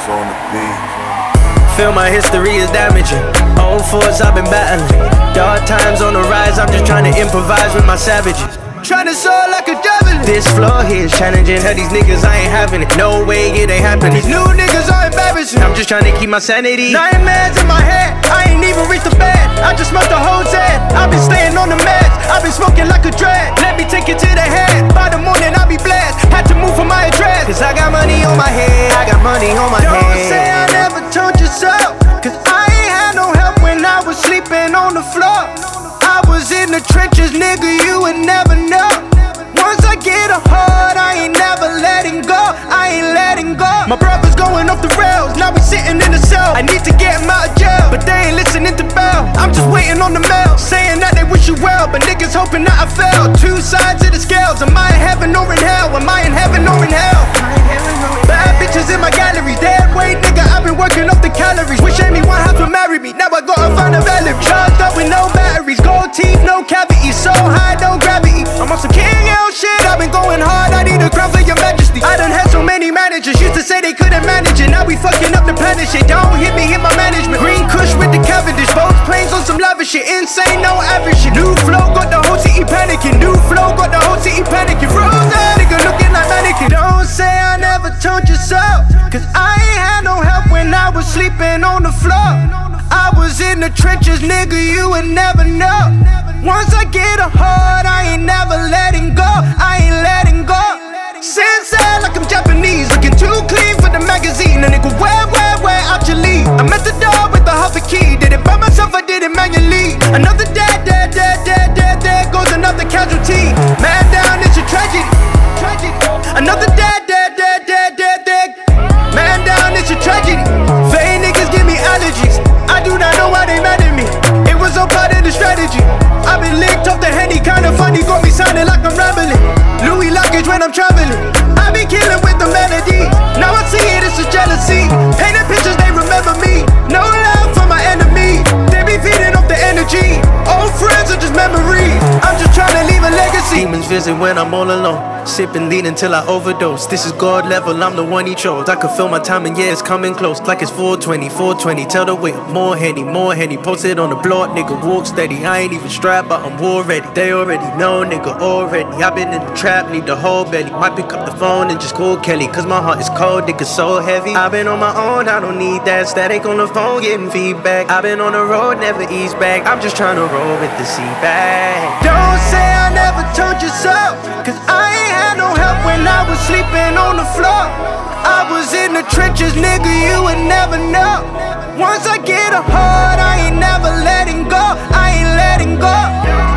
on the beat. Feel my history is damaging. Old force I've been battling. Dark times on the rise, I'm just trying to improvise with my savages. Trying to soar like a javelin. This floor here is challenging. Tell these niggas I ain't having it. No way it ain't happening. These new niggas are embarrassing. I'm just trying to keep my sanity. Nightmares in my head, I ain't even reached the bed. I just smoked the whole Zed. I've been staying on the meds. I've been smoking like a dread. Let me take it to the head. By the morning I'll be blessed. Had to move for my address, cause I got money on my head. I got money on my head. Don't say I never told you so, cause I ain't had no help when I was sleeping on the floor. I was in the trenches, nigga, you would never know. Once I get a hold, I ain't never letting go. I ain't letting go. My brother's going off the rails, now we sitting in the cell. I need to get him out of jail, but they ain't listening to Bell. I'm just waiting on the mail, saying that they wish you well, but niggas hoping that I fail. Two sides of the scales, am I in heaven or in hell? Am I in heaven or in hell? Bad bitches in my gallery, dead weight, nigga, I've been working off the calories. Wish Amy Winehouse would marry me, now I gotta find a Valerie. Charged up with no batteries, gold teeth, no cavities, so high, no gravity. I'm on some King L shit, I've been going hard, I need a crown for your majesty. I done had so many managers, used to say they couldn't manage it. Now we fucking up the planet shit, don't hit me, hit my management. Green Kush with the Cavendish, both planes on some lavish shit. Insane, no average shit. New flow, got the whole city panicking. New flow, got the whole city panicking. Frozen, nigga looking like mannequin. Don't say I never told you so, cause I ain't had no help when I was sleeping on the floor. I was in the trenches, nigga, you would never know. Once I get a hold, I ain't never letting go. I ain't letting go. Sensei like I'm Japanese, looking too clean for the magazine. A nigga, where out your lead? I'm at the door with the half a key. Did it by myself, I did it manually. Another dead, there goes another casualty. Man down, it's a tragedy. Another dead. Man down, it's a tragedy. Vain niggas give me allergies. I do not know why they mad at me. It was all part of the strategy. I've been licked off the Henny, kinda funny, got me sounding like I'm rambling. Louis luggage when I'm traveling. I be killing with the melody. Now I see it, it's a jealousy. Painting pictures, they remember me. No love for my enemy. They be feeding off the energy. Old friends are just memories. I'm just trying to leave a legacy. Demons visit when I'm all alone. Sipping lean until I overdose. This is God level, I'm the one he chose. I can feel my time and yeah, it's coming close. Like it's 420. Tell the way up, more henny. Posted on the block, nigga, walk steady. I ain't even strapped, but I'm war ready. They already know, nigga, already. I've been in the trap, need the whole belly. Might pick up the phone and just call Kelly, cause my heart is cold, nigga, so heavy. I've been on my own, I don't need that static on the phone, getting feedback. I've been on the road, never ease back. I'm just trying to roll with the seat back. Don't say I never told you so, cause I ain't had no help when I was sleeping on the floor. I was in the trenches, nigga, you would never know. Once I get a hold, I ain't never letting go. I ain't letting go.